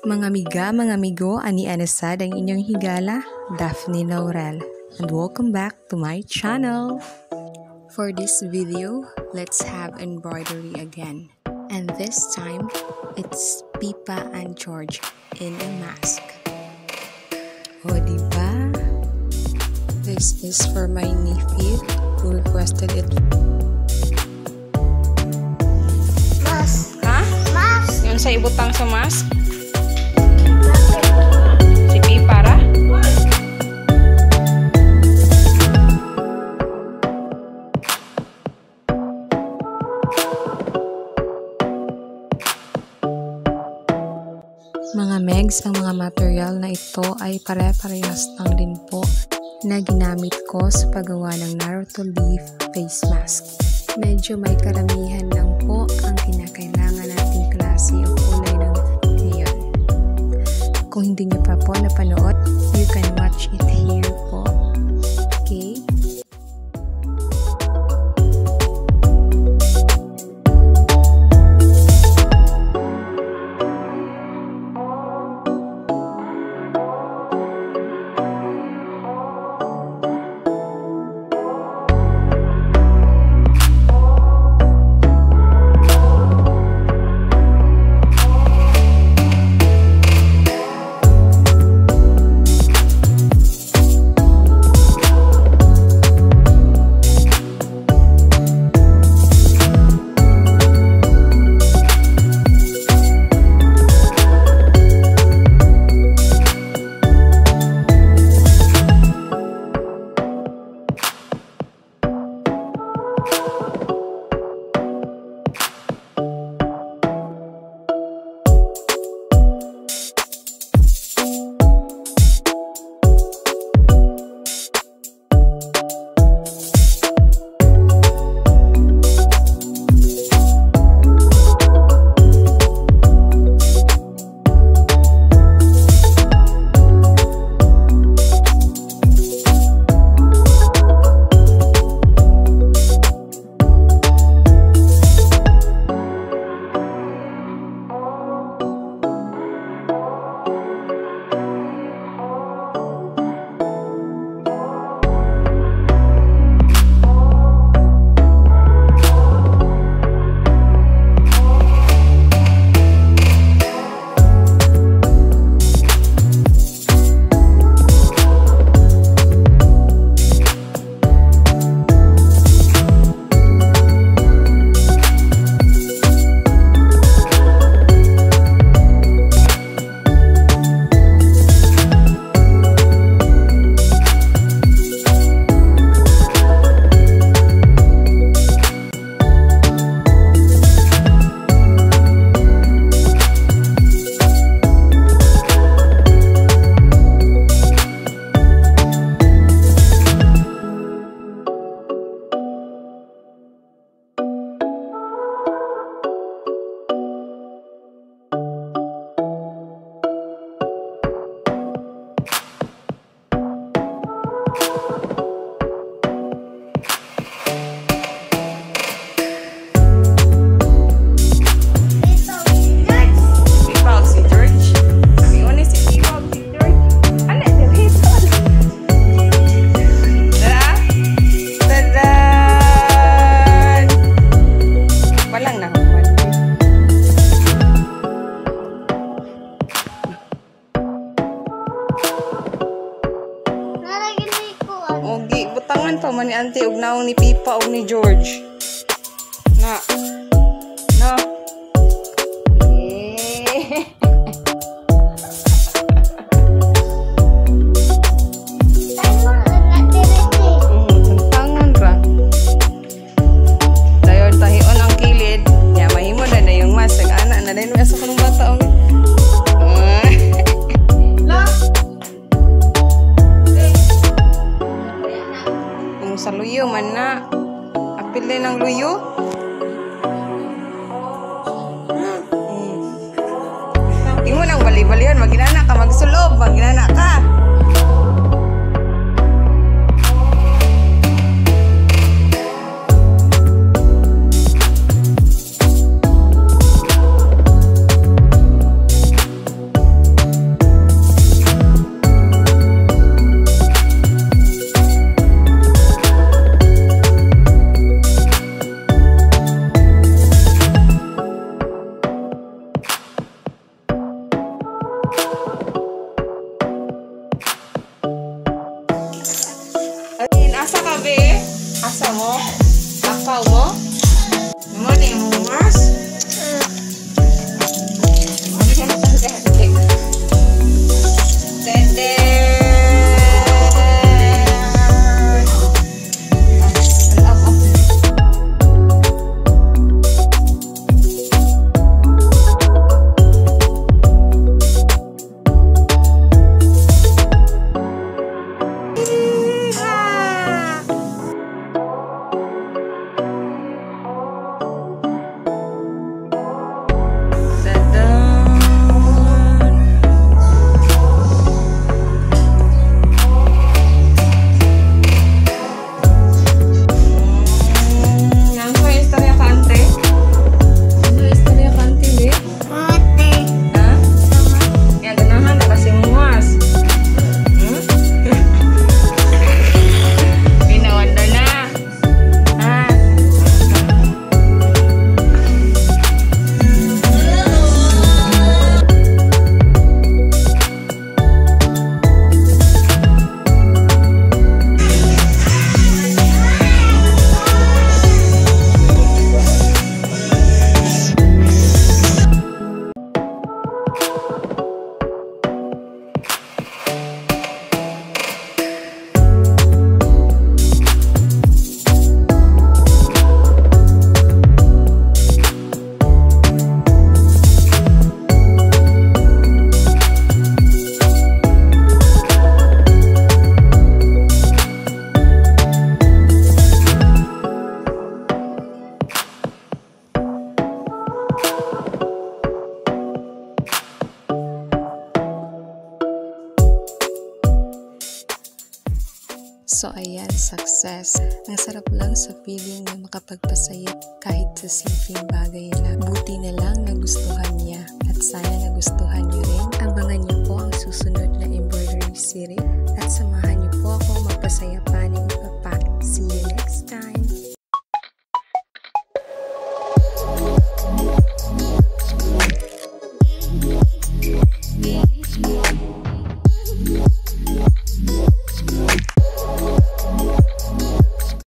Mga miga, mga amigo, ani anasad ang inyong higala, Daphne Laurel, and welcome back to my channel. For this video, let's have embroidery again, and this time, it's Pippa and George in a mask. O diba? This is for my nephew who requested it. Mask. Ha? Mask. Yun sa ibutang sa mask? Si Pippa ra? Mga Megs, ang mga material na ito ay pare-parehas lang din po na ginamit ko sa paggawa ng Naruto leaf face mask. Medyo may karamihan lang po ang kinakailangan nating klase o kulay ng ngayon. Kung hindi nyo pa po napanood, you can watch it here po. Okay? Butangan pa man ni Auntie og naong ni Pippa og ni George. Na. Na. Tangan ra. Dayon tahion ang kilid. Ya mahimo na yung mas ana na dayon asa kanang bata og. Sa luyo man na apil din ang luyo. Imo nang bali-balihan maginana ka magsulob maginana ka. Asa mo? Akaw mo? Mo na yung mas? So ayan, success. Ang sarap lang sa feeling na makapagpasaya kahit sa simpleng bagay lang. Buti na lang nagustuhan niya at sana nagustuhan niyo rin. Abangan niyo po ang susunod na embroidery series at samahan niyo po ako magpasaya pa ng PEPPA. See you next time!